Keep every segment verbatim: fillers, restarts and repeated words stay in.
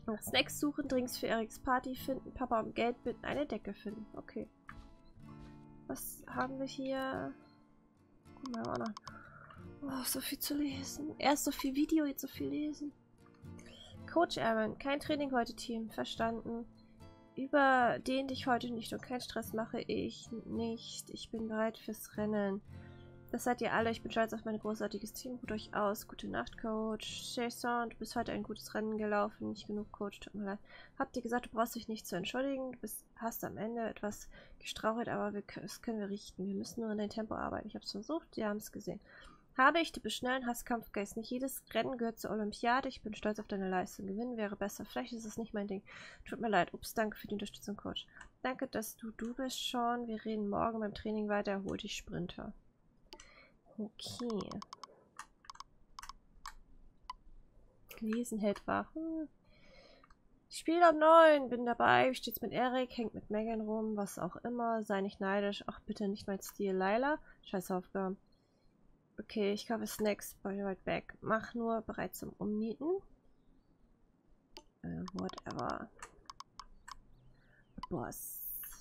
Snacks suchen, Drinks für Eriks Party finden, Papa um Geld bitten, eine Decke finden. Okay. Was haben wir hier? Guck mal, auch noch. Oh, so viel zu lesen. Erst so viel Video, jetzt so viel lesen. Coach Aaron, kein Training heute, Team. Verstanden. Überdehn dich heute nicht und keinen Stress mache ich nicht. Ich bin bereit fürs Rennen. Das seid ihr alle. Ich bin stolz auf mein großartiges Team. Ruht euch aus. Gute Nacht, Coach. Jason, du bist heute ein gutes Rennen gelaufen. Nicht genug, Coach. Tut mir leid. Habt ihr gesagt, du brauchst dich nicht zu entschuldigen. Du bist, hast am Ende etwas gestrauchelt, aber wir, das können wir richten. Wir müssen nur in dein Tempo arbeiten. Ich habe es versucht. Sie haben es gesehen. Habe ich, du bist schnell und hast Kampfgeist. Nicht jedes Rennen gehört zur Olympiade. Ich bin stolz auf deine Leistung. Gewinnen wäre besser. Vielleicht ist es nicht mein Ding. Tut mir leid. Ups, danke für die Unterstützung, Coach. Danke, dass du du bist, Sean. Wir reden morgen beim Training weiter. Erhol dich, Sprinter. Okay. Lesen hält wach. Hm. Spiel um neun. Bin dabei. Steht's mit Erik. Hängt mit Megan rum. Was auch immer. Sei nicht neidisch. Ach, bitte nicht mein Stil. Laila. Scheiß Aufgaben. Okay, ich kaufe Snacks bei right back. Mach nur bereit zum Umnieten. Äh, whatever. Boss.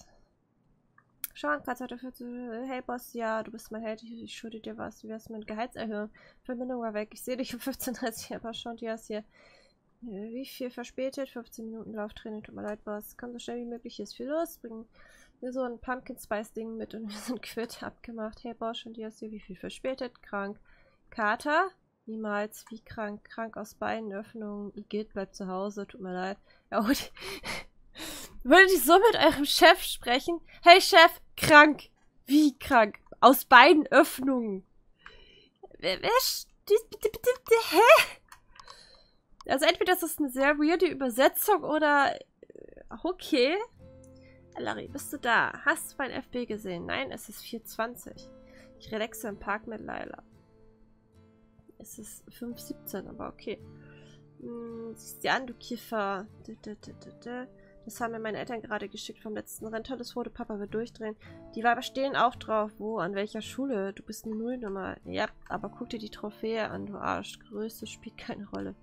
Sean, kannst heute für... Hey Boss, ja, du bist mein Held. Ich, ich schulde dir was. Wie wär's mit Gehaltserhöhung? Verbindung war weg. Ich sehe dich um fünfzehn Uhr dreißig, aber Sean, die hast hier... Wie viel verspätet? fünfzehn Minuten Lauftraining. Tut mir leid, Boss. Komm so schnell wie möglich. Hier ist viel los. Bringen wir so ein Pumpkin Spice Ding mit und wir sind quitt. Abgemacht. Hey Boss, und die hast hier wie viel verspätet? Krank. Kater? Niemals. Wie krank? Krank aus beiden Öffnungen. Igitt, bleibt zu Hause. Tut mir leid. Ja, und... Würdet ihr so mit eurem Chef sprechen? Hey Chef, krank. Wie krank? Aus beiden Öffnungen. Wer, wer bitte, bitte, bitte, hä? Also entweder ist das eine sehr weirde Übersetzung oder... Okay. Larry, bist du da? Hast du mein F B gesehen? Nein, es ist vier Uhr zwanzig. Ich relaxe im Park mit Laila. Es ist fünf Uhr siebzehn, aber okay. Hm, siehst dir an, du Kiffer. Das haben mir meine Eltern gerade geschickt vom letzten Rennen. Tolles Foto, Papa wird durchdrehen. Die Weiber stehen auch drauf. Wo? An welcher Schule? Du bist eine Nullnummer. Ja, aber guck dir die Trophäe an, du Arsch. Größe spielt keine Rolle.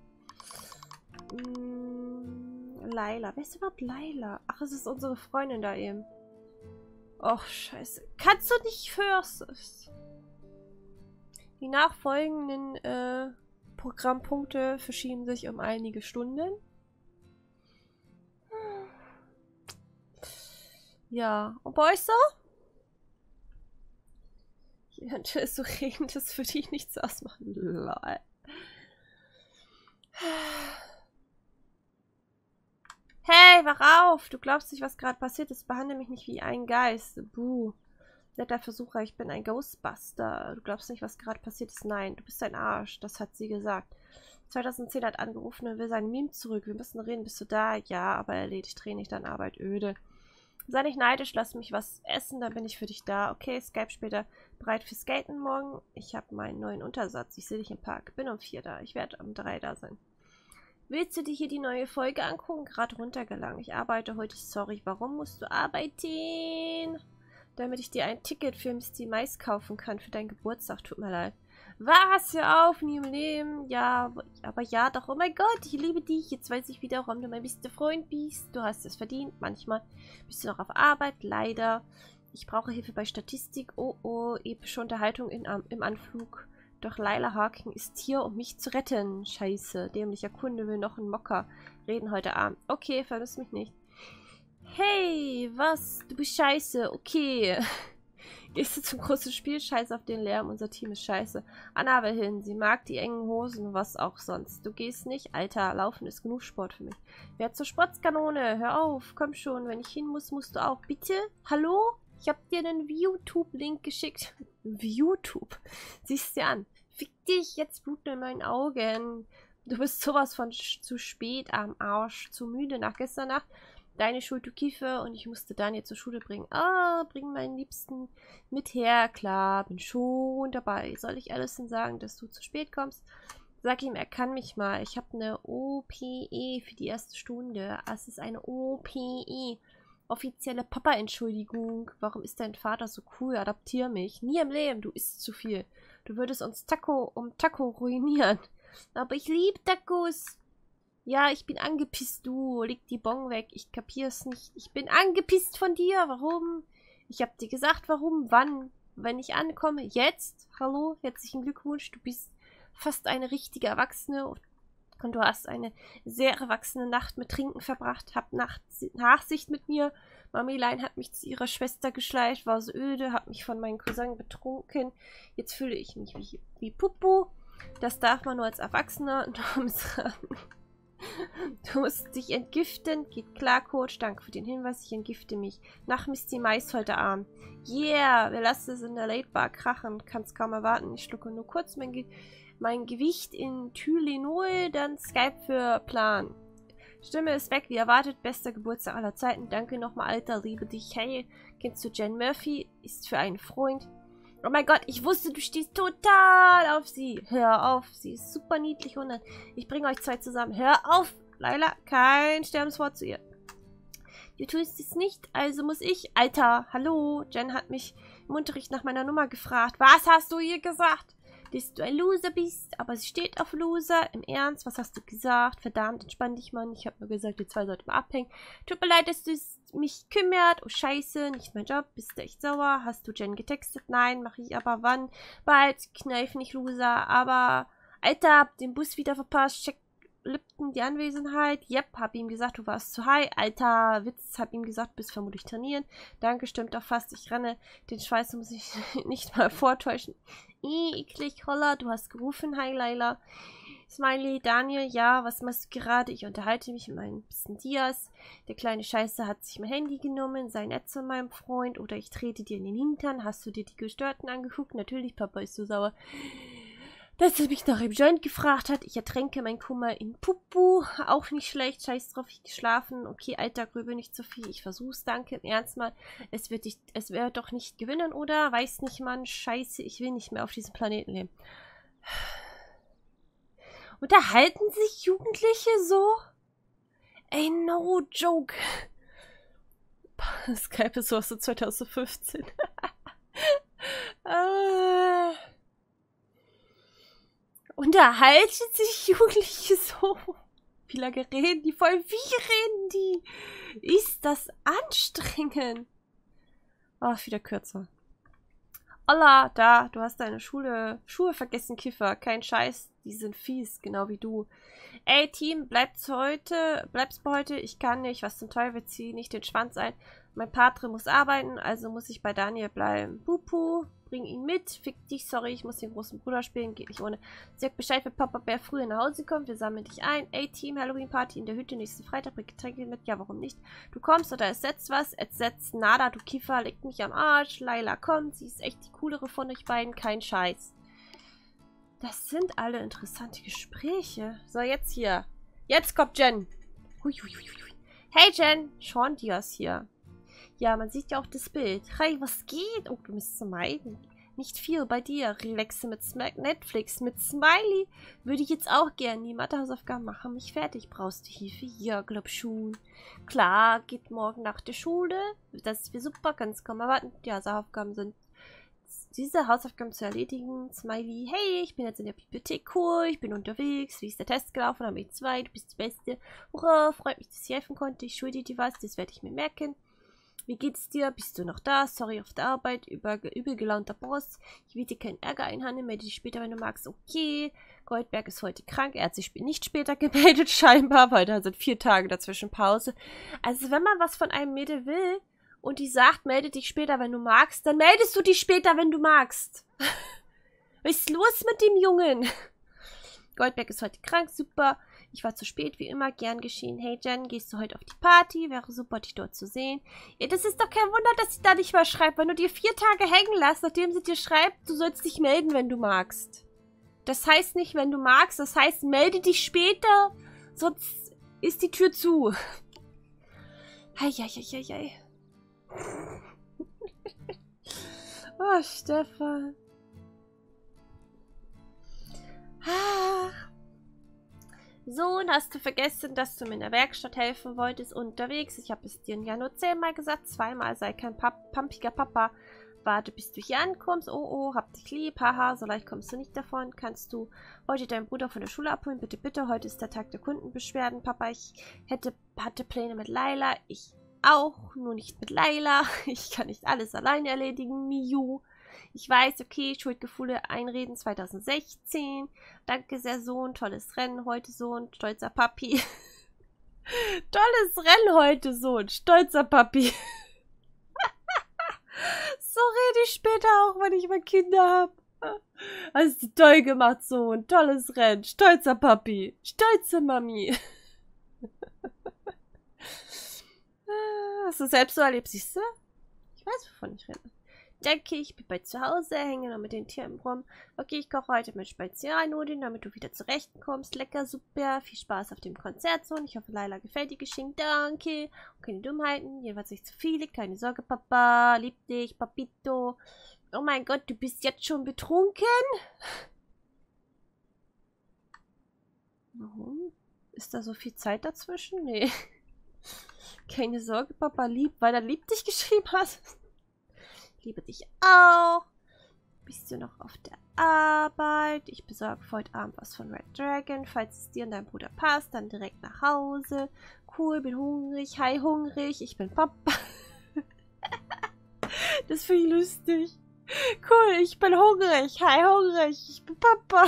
Hm, Laila. Wer ist überhaupt Laila? Ach, es ist unsere Freundin da eben. Och, scheiße. Kannst du nicht first? Die nachfolgenden äh, Programmpunkte verschieben sich um einige Stunden. Ja, und bei euch so? Hier ist so reden, das würde ich nichts ausmachen. Lol. Hey, wach auf! Du glaubst nicht, was gerade passiert ist. Behandle mich nicht wie ein Geist. Buh. Netter Versucher, ich bin ein Ghostbuster. Du glaubst nicht, was gerade passiert ist. Nein, du bist ein Arsch. Das hat sie gesagt. zweitausendzehn hat angerufen und will sein Meme zurück. Wir müssen reden. Bist du da? Ja, aber erledigt Training, dann Arbeit öde. Sei nicht neidisch, lass mich was essen, dann bin ich für dich da. Okay, Skype später. Bereit für Skaten morgen? Ich habe meinen neuen Untersatz. Ich sehe dich im Park. Bin um vier da. Ich werde um drei da sein. Willst du dir hier die neue Folge angucken? Gerade runtergelangt. Ich arbeite heute. Sorry. Warum musst du arbeiten? Damit ich dir ein Ticket für Misty Mais kaufen kann für deinen Geburtstag. Tut mir leid. Was? Hör auf, nie im Leben. Ja, aber ja doch. Oh mein Gott, ich liebe dich. Jetzt weiß ich wieder, warum du mein bester Freund bist. Du hast es verdient. Manchmal bist du noch auf Arbeit. Leider. Ich brauche Hilfe bei Statistik. Oh, oh. Epische Unterhaltung in, um, im Anflug. Doch Laila Harking ist hier, um mich zu retten. Scheiße. Dämlicher Kunde will noch einen Mocker reden heute Abend. Okay, vergiss mich nicht. Hey, was? Du bist scheiße. Okay. Gehst du zum großen Spiel? Scheiße auf den Lärm. Unser Team ist scheiße. Anna will hin. Sie mag die engen Hosen, was auch sonst. Du gehst nicht? Alter, Laufen ist genug Sport für mich. Wer zur Sportskanone? Hör auf. Komm schon. Wenn ich hin muss, musst du auch. Bitte? Hallo? Ich hab dir einen YouTube-Link geschickt. YouTube? Siehst dir an. Fick dich. Jetzt bluten in meinen Augen. Du bist sowas von zu spät am Arsch. Zu müde nach gestern Nacht. Deine Schuld, du Kiefer, und ich musste Daniel zur Schule bringen. Ah, bring meinen Liebsten mit her. Klar, bin schon dabei. Soll ich Allison sagen, dass du zu spät kommst? Sag ihm, er kann mich mal. Ich habe eine O P E für die erste Stunde. Es ist eine O P E. Offizielle Papa-Entschuldigung. Warum ist dein Vater so cool? Adaptier mich. Nie im Leben, du isst zu viel. Du würdest uns Taco um Taco ruinieren. Aber ich liebe Tacos. Ja, ich bin angepisst, du. Leg die Bon weg. Ich kapier's nicht. Ich bin angepisst von dir. Warum? Ich hab dir gesagt, warum, wann, wenn ich ankomme. Jetzt? Hallo? Herzlichen Glückwunsch. Du bist fast eine richtige Erwachsene und du hast eine sehr erwachsene Nacht mit Trinken verbracht. Hab Nacht Nachsicht mit mir. Mamilein hat mich zu ihrer Schwester geschleift, war so öde, hab mich von meinem Cousin betrunken. Jetzt fühle ich mich wie, wie Pupu. Das darf man nur als Erwachsener. Du musst dich entgiften. Geht klar, Coach. Danke für den Hinweis. Ich entgifte mich. Nach Misty Mais heute Abend. Yeah, wir lassen es in der Late Bar krachen. Kann's kaum erwarten. Ich schlucke nur kurz mein, Ge mein Gewicht in Tylenol, dann Skype für Plan. Stimme ist weg, wie erwartet. Bester Geburtstag aller Zeiten. Danke nochmal, Alter. Liebe dich. Hey, kennst du Jen Murphy? Ist für einen Freund. Oh mein Gott, ich wusste, du stehst total auf sie. Hör auf, sie ist super niedlich und ich bringe euch zwei zusammen. Hör auf, Laila, kein Sterbenswort zu ihr. Du tust es nicht, also muss ich. Alter, hallo, Jen hat mich im Unterricht nach meiner Nummer gefragt. Was hast du ihr gesagt? Dass du ein Loser bist, aber sie steht auf Loser. Im Ernst, was hast du gesagt? Verdammt, entspann dich, Mann. Ich habe nur gesagt, die zwei sollten mal abhängen. Tut mir leid, dass du mich kümmert. Oh, scheiße, nicht mein Job. Bist du echt sauer? Hast du Jen getextet? Nein, mache ich aber wann? Bald, kneif nicht Loser. Aber, Alter, hab den Bus wieder verpasst. Check Lipton die Anwesenheit. Yep, hab ihm gesagt, du warst zu high. Alter, Witz, hab ihm gesagt, bist vermutlich trainieren. Danke, stimmt doch fast. Ich renne. Den Schweiß muss ich nicht mal vortäuschen. Ih, eklig, Holla, du hast gerufen. Hi, Laila. Smiley, Daniel, ja, was machst du gerade? Ich unterhalte mich mit meinem bisschen Diaz. Der kleine Scheiße hat sich mein Handy genommen. Sei nett zu meinem Freund oder ich trete dir in den Hintern. Hast du dir die Gestörten angeguckt? Natürlich, Papa ist so sauer, dass er mich nach dem Joint gefragt hat. Ich ertränke mein Kummer in Pupu. Auch nicht schlecht. Scheiß drauf, ich geschlafen. Okay, Alter, grübel nicht so viel. Ich versuch's, danke. Im Ernst mal. Es wird, dich, es wird doch nicht gewinnen, oder? Weiß nicht, Mann. Scheiße, ich will nicht mehr auf diesem Planeten leben. Unterhalten sich Jugendliche so? Ey, no joke. Skype ist so aus so zwanzig fünfzehn. äh... Unterhalten sich Jugendliche so? Wie lange reden die? Voll, wie reden die? Ist das anstrengend? Ach, wieder kürzer. Holla, da, du hast deine Schule, Schuhe vergessen, Kiffer. Kein Scheiß, die sind fies, genau wie du. Ey, Team, bleibt's heute, bleib's bei heute? Ich kann nicht, was zum Teufel, zieh nicht den Schwanz ein. Mein Patre muss arbeiten, also muss ich bei Daniel bleiben. Pupu, bring ihn mit. Fick dich, sorry, ich muss den großen Bruder spielen, geht nicht ohne. Sag Bescheid, wenn Papa Bär früher nach Hause kommt, wir sammeln dich ein. Ey, Team, Halloween-Party in der Hütte nächsten Freitag, bring Getränke mit. Ja, warum nicht? Du kommst oder es setzt was, es setzt nada, du Kiffer, leg mich am Arsch. Laila kommt, sie ist echt die coolere von euch beiden, kein Scheiß. Das sind alle interessante Gespräche. So, jetzt hier. Jetzt kommt Jen. Hui, hui, hui, hui. Hey, Jen. Sean Diaz hier. Ja, man sieht ja auch das Bild. Hey, was geht? Oh, du bist meiden. Nicht viel bei dir. Relaxe mit Smack Netflix. Mit Smiley würde ich jetzt auch gerne die Mathehausaufgaben machen. Mich fertig. Brauchst du Hilfe? Ja, glaub schon. Klar, geht morgen nach der Schule. Das wäre super. Kannst kaum erwarten. Die Hausaufgaben sind diese Hausaufgaben zu erledigen. Smiley, hey, ich bin jetzt in der Bibliothek, cool, ich bin unterwegs. Wie ist der Test gelaufen? Am E zwei, du bist die Beste. Hurra, freut mich, dass ich helfen konnte. Ich schulde dir was, das werde ich mir merken. Wie geht's dir? Bist du noch da? Sorry auf der Arbeit, über, übel gelaunter Boss. Ich will dir keinen Ärger einhandeln, melde dich später, wenn du magst. Okay, Goldberg ist heute krank. Er hat sich nicht später gemeldet, scheinbar, weil da sind vier Tage dazwischen Pause. Also wenn man was von einem Mädel will und die sagt, melde dich später, wenn du magst, dann meldest du dich später, wenn du magst. Was ist los mit dem Jungen? Goldberg ist heute krank, super. Ich war zu spät, wie immer, gern geschehen. Hey Jen, gehst du heute auf die Party? Wäre super, dich dort zu sehen. Ja, das ist doch kein Wunder, dass sie da nicht mal schreibt, wenn du dir vier Tage hängen lässt, nachdem sie dir schreibt, du sollst dich melden, wenn du magst. Das heißt nicht, wenn du magst, das heißt, melde dich später, sonst ist die Tür zu. Hei, hei, hei, hei. Oh, Stefan. Ah. Sohn, hast du vergessen, dass du mir in der Werkstatt helfen wolltest unterwegs? Ich habe es dir ja nur zehnmal gesagt, zweimal sei kein Pap pampiger Papa. Warte, bis du hier ankommst. Oh, oh, hab dich lieb. Haha, so leicht kommst du nicht davon. Kannst du heute deinen Bruder von der Schule abholen? Bitte, bitte. Heute ist der Tag der Kundenbeschwerden. Papa, ich hätte, hatte Pläne mit Laila. Ich auch, nur nicht mit Laila. Ich kann nicht alles alleine erledigen, Miu. Ich weiß, okay, Schuldgefühle einreden zwanzig sechzehn. Danke sehr, Sohn. Tolles Rennen heute, Sohn. Stolzer Papi. Tolles Rennen heute, Sohn. Stolzer Papi. So rede ich später auch, wenn ich mal Kinder habe. Hast du toll gemacht, Sohn. Tolles Rennen. Stolzer Papi. Stolze Mami. Hast du selbst so erlebt, siehst du? Ich weiß, wovon ich rede. Denke, ich bin bei zu Hause, hänge noch mit den Tieren rum. Okay, ich koche heute mit Spezialnudeln, damit du wieder zurechtkommst. Lecker, super. Viel Spaß auf dem Konzertsohn. Ich hoffe, Laila gefällt dir Geschenk. Danke. Und keine Dummheiten. Jedenfalls nicht zu viele. Keine Sorge, Papa. Lieb dich, Papito. Oh mein Gott, du bist jetzt schon betrunken? Warum? Ist da so viel Zeit dazwischen? Nee. Keine Sorge, Papa. Lieb, weil er lieb dich geschrieben hat. Liebe dich auch. Bist du noch auf der Arbeit? Ich besorge für heute Abend was von Red Dragon. Falls es dir und deinem Bruder passt, dann direkt nach Hause. Cool, bin hungrig. Hi, hungrig. Ich bin Papa. Das finde ich lustig. Cool, ich bin hungrig. Hi, hungrig. Ich bin Papa.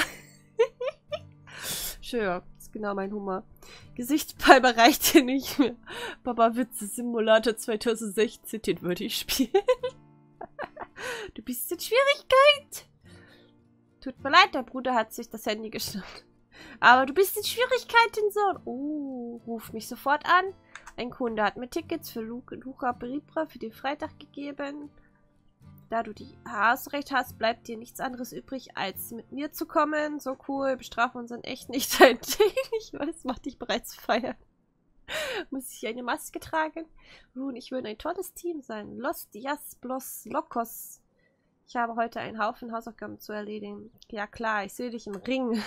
Schön, das ist genau mein Humor. Gesichtspalmer reicht hier nicht mehr. Papa Witze Simulator zwanzig sechzehn, den würde ich spielen. Du bist in Schwierigkeit. Tut mir leid, der Bruder hat sich das Handy geschnappt. Aber du bist in Schwierigkeiten, Sohn. Oh, ruf mich sofort an. Ein Kunde hat mir Tickets für Luca, Luca Bribra für den Freitag gegeben. Da du die Hausrecht hast, bleibt dir nichts anderes übrig, als mit mir zu kommen. So cool, bestrafen uns in echt nicht dein Ding. Ich weiß, mach dich bereits feiern. Muss ich eine Maske tragen? Nun, ich will ein tolles Team sein. Los Dias Blos Locos. Ich habe heute einen Haufen Hausaufgaben zu erledigen. Ja klar, ich sehe dich im Ring.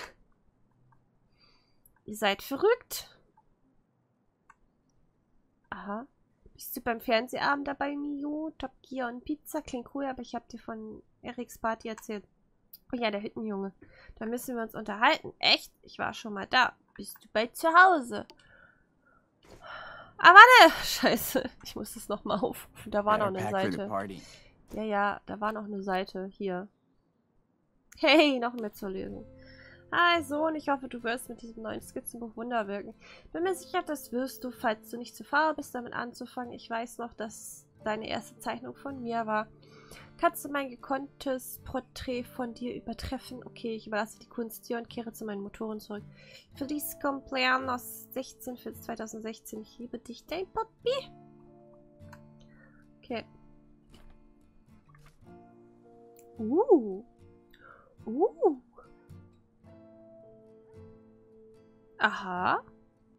Ihr seid verrückt. Aha. Bist du beim Fernsehabend dabei, Mio? Top Gear und Pizza? Klingt cool, aber ich habe dir von Eriks Party erzählt. Oh ja, der Hüttenjunge. Da müssen wir uns unterhalten. Echt? Ich war schon mal da. Bist du bei zu Hause? Ah, warte! Scheiße. Ich muss das nochmal aufrufen. Da war noch eine Seite. Ja, ja, da war noch eine Seite. Hier. Hey, noch mehr zu lesen. Hi, Sohn. Ich hoffe, du wirst mit diesem neuen Skizzenbuch Wunder wirken. Bin mir sicher, das wirst du, falls du nicht zu faul bist, damit anzufangen. Ich weiß noch, dass deine erste Zeichnung von mir war. Kannst du mein gekonntes Porträt von dir übertreffen? Okay, ich überlasse die Kunst dir und kehre zu meinen Motoren zurück. Feliz Cumpleaños sechzehn für zwanzig sechzehn. Ich liebe dich, dein Papi. Okay. Uh. Uh. Aha.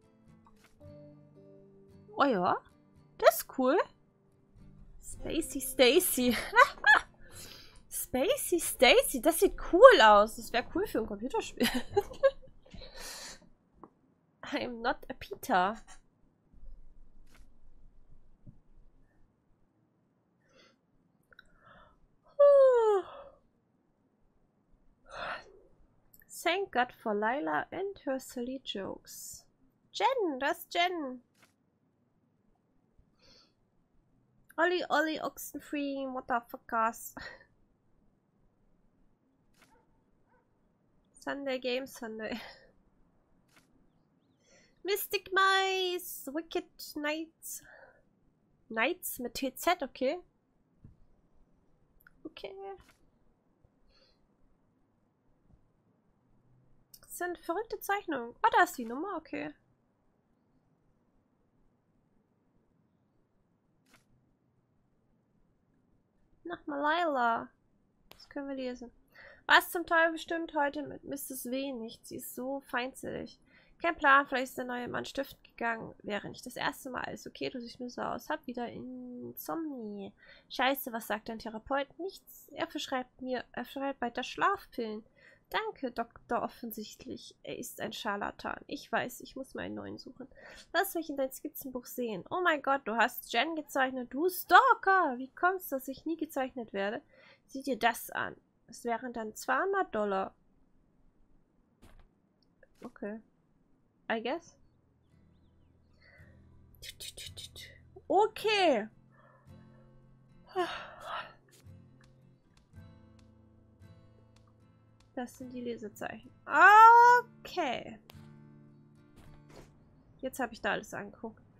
Oh ja. Das ist cool. Spacey Stacy. Spacey Stacy. Das sieht cool aus. Das wäre cool für ein Computerspiel. I'm not a Peter. Thank God for Laila and her silly jokes. Jen, das ist Jen. Olli, Olli, Oxenfree, Motherfuckers. Sunday Game, Sunday. Mystic Mice, Wicked Knights. Knights mit T Z, okay. Okay. Das sind verrückte Zeichnungen. Oh, da ist die Nummer, okay. Nochmal Laila. Das können wir lesen. Was zum Teufel stimmt heute mit Misses W nicht? Sie ist so feindselig. Kein Plan, vielleicht ist der neue Mann stiften gegangen. Wäre nicht das erste Mal. Alles okay, du siehst mir so aus. Hab wieder Insomnie. Scheiße, was sagt dein Therapeut? Nichts. Er verschreibt mir, er verschreibt weiter Schlafpillen. Danke, Doktor offensichtlich. Er ist ein Scharlatan. Ich weiß, ich muss mir einen neuen suchen. Lass mich in dein Skizzenbuch sehen. Oh mein Gott, du hast Jen gezeichnet. Du Stalker! Wie kommst du, dass ich nie gezeichnet werde? Sieh dir das an. Es wären dann zweihundert Dollar. Okay. I guess. Okay. Das sind die Lesezeichen. Okay. Jetzt habe ich da alles angeguckt.